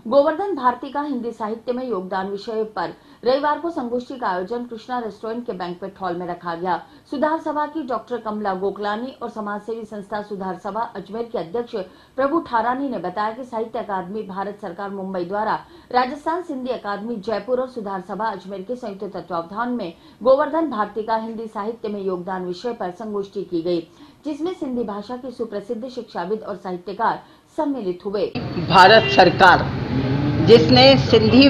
गोवर्धन भारती का हिंदी साहित्य में योगदान विषय पर रविवार को संगोष्ठी का आयोजन कृष्णा रेस्टोरेंट के बैंक्वेट हॉल में रखा गया। सुधार सभा की डॉक्टर कमला गोकलानी और समाजसेवी संस्था सुधार सभा अजमेर के अध्यक्ष प्रभु ठारानी ने बताया कि साहित्य अकादमी भारत सरकार मुंबई द्वारा राजस्थान सिंधी अकादमी जयपुर और सुधार सभा अजमेर के संयुक्त तत्वावधान में गोवर्धन भारती का हिंदी साहित्य में योगदान विषय पर संगोष्ठी की गई, जिसमें सिंधी भाषा के सुप्रसिद्ध शिक्षाविद और साहित्यकार सम्मिलित हुए। भारत सरकार जिसने सिंधी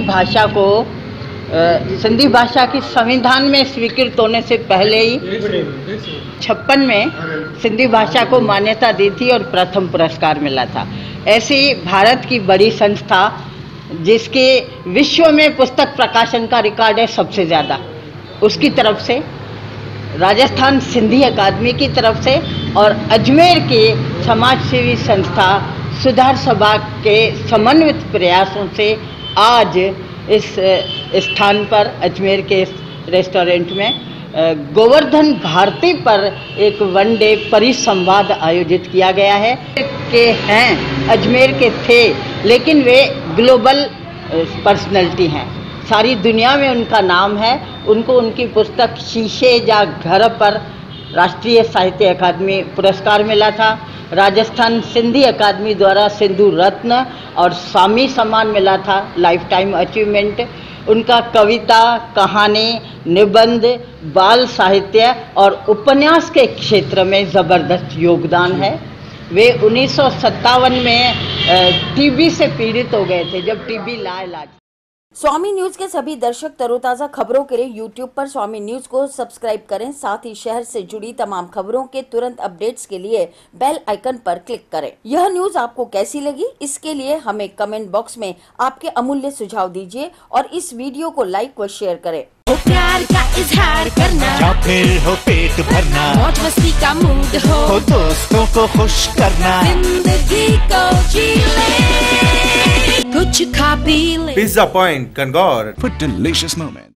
भाषा की संविधान में स्वीकृत होने से पहले ही 56 में सिंधी भाषा को मान्यता दी थी और प्रथम पुरस्कार मिला था। ऐसी भारत की बड़ी संस्था जिसके विश्व में पुस्तक प्रकाशन का रिकॉर्ड है सबसे ज़्यादा, उसकी तरफ से राजस्थान सिंधी अकादमी की तरफ से और अजमेर के समाजसेवी संस्था सुधार सभा के समन्वित प्रयासों से आज इस स्थान पर अजमेर के रेस्टोरेंट में गोवर्धन भारती पर एक वन डे परिसंवाद आयोजित किया गया है। के हैं अजमेर के थे, लेकिन वे ग्लोबल पर्सनैलिटी हैं, सारी दुनिया में उनका नाम है। उनको उनकी पुस्तक शीशे या घर पर राष्ट्रीय साहित्य अकादमी पुरस्कार मिला था। राजस्थान सिंधी अकादमी द्वारा सिंधु रत्न और स्वामी सम्मान मिला था, लाइफ टाइम अचीवमेंट। उनका कविता, कहानी, निबंध, बाल साहित्य और उपन्यास के क्षेत्र में ज़बरदस्त योगदान है। वे 1957 में टीबी से पीड़ित हो गए थे, जब टीबी लाइलाज। स्वामी न्यूज के सभी दर्शक तरोताजा खबरों के लिए यूट्यूब पर स्वामी न्यूज को सब्सक्राइब करें। साथ ही शहर से जुड़ी तमाम खबरों के तुरंत अपडेट्स के लिए बेल आइकन पर क्लिक करें। यह न्यूज आपको कैसी लगी, इसके लिए हमें कमेंट बॉक्स में आपके अमूल्य सुझाव दीजिए और इस वीडियो को लाइक व शेयर करें। हो प्यार का इजहार करना, या फिर हो पेट भरना, मौज मस्ती का मूड हो दोस्तों को खुश करना, जिंदगी को जी ले, कुछ खा पी ले। पिज्जा पॉइंट कंगौर for delicious moments.